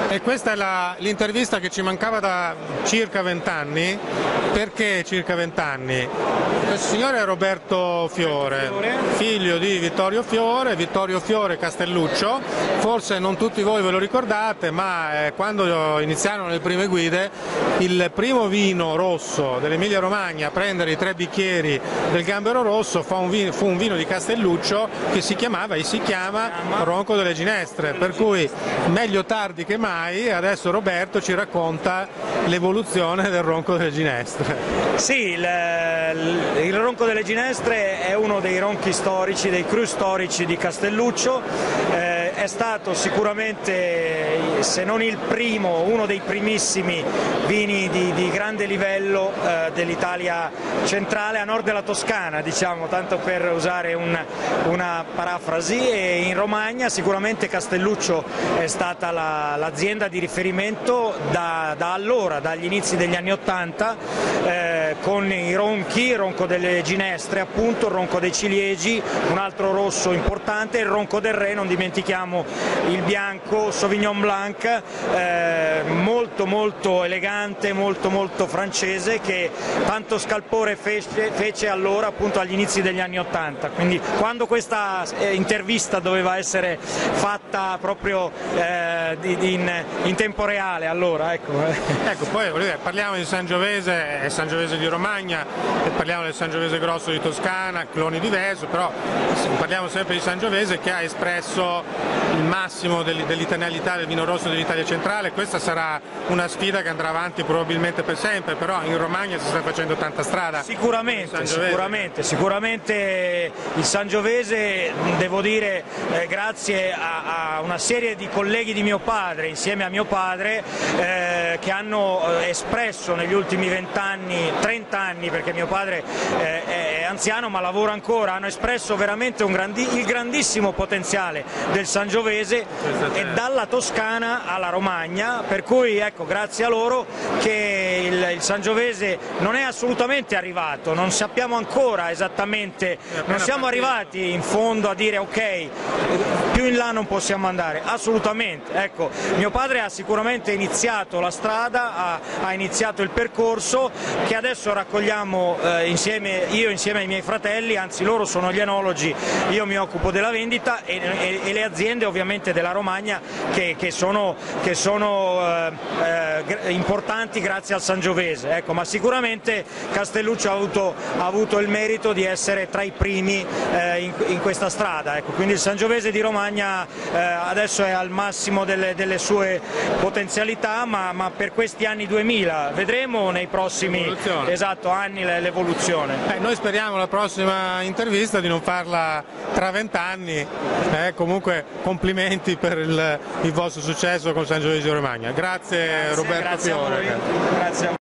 E questa è l'intervista che ci mancava da circa 20 anni. Perché circa 20 anni? Questo signore è Roberto Fiore, figlio di Vittorio Fiore Castelluccio. Forse non tutti voi ve lo ricordate, ma quando iniziarono le prime guide, il primo vino rosso dell'Emilia Romagna a prendere i 3 bicchieri del Gambero Rosso fu un vino di Castelluccio che si chiamava e si chiama Ronco delle Ginestre, per cui meglio tardi che mai. Adesso Roberto ci racconta l'evoluzione del Ronco delle Ginestre. Sì, il Ronco delle Ginestre è uno dei ronchi storici, dei cru storici di Castelluccio. È stato sicuramente, se non il primo, uno dei primissimi vini di grande livello dell'Italia centrale, a nord della Toscana, diciamo, tanto per usare una parafrasi. E in Romagna sicuramente Castelluccio è stata l'azienda di riferimento da allora, dagli inizi degli anni '80, con i ronchi, il Ronco delle Ginestre appunto, il Ronco dei Ciliegi, un altro rosso importante, il Ronco del Re, non dimentichiamo il bianco Sauvignon Blanc, molto elegante, molto francese, che tanto scalpore fece allora, appunto agli inizi degli anni '80, quindi quando questa intervista doveva essere fatta proprio in tempo reale, allora ecco. Ecco, poi parliamo di Sangiovese, Sangiovese di Romagna, parliamo del Sangiovese grosso di Toscana, cloni diversi, però parliamo sempre di Sangiovese, che ha espresso il massimo dell'italianità del vino rosso dell'Italia centrale. Questa sarà una sfida che andrà avanti probabilmente per sempre, però in Romagna si sta facendo tanta strada. Sicuramente il Sangiovese, devo dire, grazie a una serie di colleghi di mio padre, insieme a mio padre, che hanno espresso negli ultimi 20 anni, 30 anni, perché mio padre è anziano ma lavora ancora, hanno espresso veramente il grandissimo potenziale del Sangiovese, e dalla Toscana alla Romagna, per cui ecco, grazie a loro che il Sangiovese non è assolutamente arrivato, non sappiamo ancora esattamente, non siamo arrivati in fondo a dire ok, più in là non possiamo andare, assolutamente. Ecco, mio padre ha sicuramente iniziato la strada, ha iniziato il percorso che adesso raccogliamo io insieme ai miei fratelli, anzi loro sono gli enologi, io mi occupo della vendita e le aziende ovviamente della Romagna che sono importanti grazie al Sangiovese, ecco, ma sicuramente Castelluccio ha avuto il merito di essere tra i primi in questa strada, ecco, quindi il Sangiovese di Romagna adesso è al massimo delle sue potenzialità, ma per questi anni 2000 vedremo nei prossimi anni l'evoluzione. Noi speriamo la prossima intervista di non farla tra 20 anni, comunque complimenti per il vostro successo con Sangiovese di Romagna. Grazie Roberto Fiore. Grazie a voi.